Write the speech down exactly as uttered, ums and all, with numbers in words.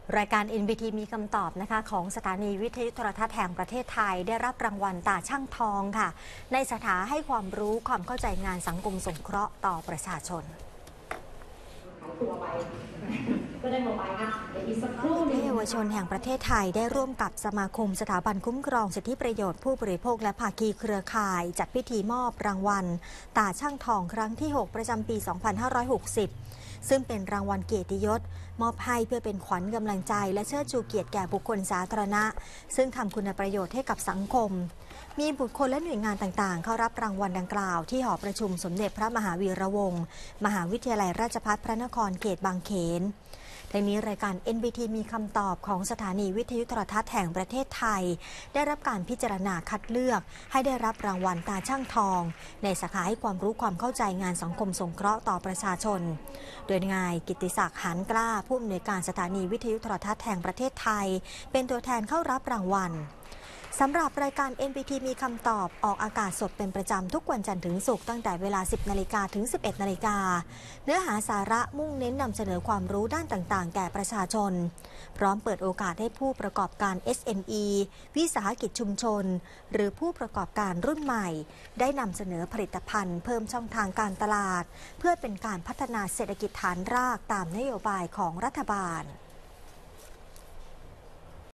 รายการ เอ็น บี ที มีคำตอบนะคะของสถานีวิทยุโทรทัศน์แห่งประเทศไทยได้รับรางวัลตาช่างทองค่ะในสาขาให้ความรู้ความเข้าใจงานสังคมสงเคราะห์ต่อประชาชนวิทยาวชนแห่งประเทศไทยได้ร่วมกับสมาคมสถาบันคุ้มครองสิทธิประโยชน์ผู้บริโภคและภาคีเครือข่ายจัดพิธีมอบรางวัลตาช่างทองครั้งที่หกประจำปี สองพันห้าร้อยหกสิบ ซึ่งเป็นรางวัลเกียรติยศมอบให้เพื่อเป็นขวัญกำลังใจและเชิดชูเกียรติแก่บุคคลสาธารณะซึ่งทำคุณประโยชน์ให้กับสังคมมีบุคคลและหน่วยงานต่างๆเข้ารับรางวัลดังกล่าวที่หอประชุมสมเด็จพระมหาวีระวงศ์มหาวิทยาลัยราชภัฏพระนครเขตบางเขนในนี้รายการ เอ็น บี ที มีคำตอบของสถานีวิทยุโทรทัศน์แห่งประเทศไทยได้รับการพิจารณาคัดเลือกให้ได้รับรางวัลตาช่างทองในสาขาให้ความรู้ความเข้าใจงานสังคมสงเคราะห์ต่อประชาชนโดยนายกิตติศักดิ์หานกล้าผู้อำนวยการสถานีวิทยุโทรทัศน์แห่งประเทศไทยเป็นตัวแทนเข้ารับรางวัลสำหรับรายการ เอ็น บี ที มีคำตอบออกอากาศสดเป็นประจำทุกวันจันทร์ถึงศุกร์ตั้งแต่เวลา สิบนาฬิกาถึง สิบเอ็ดนาฬิกาเนื้อหาสาระมุ่งเน้นนำเสนอความรู้ด้านต่างๆแก่ประชาชนพร้อมเปิดโอกาสให้ผู้ประกอบการ เอส เอ็ม อี วิสาหกิจชุมชนหรือผู้ประกอบการรุ่นใหม่ได้นำเสนอผลิตภัณฑ์เพิ่มช่องทางการตลาดเพื่อเป็นการพัฒนาเศรษฐกิจฐานรากตามนโยบายของรัฐบาล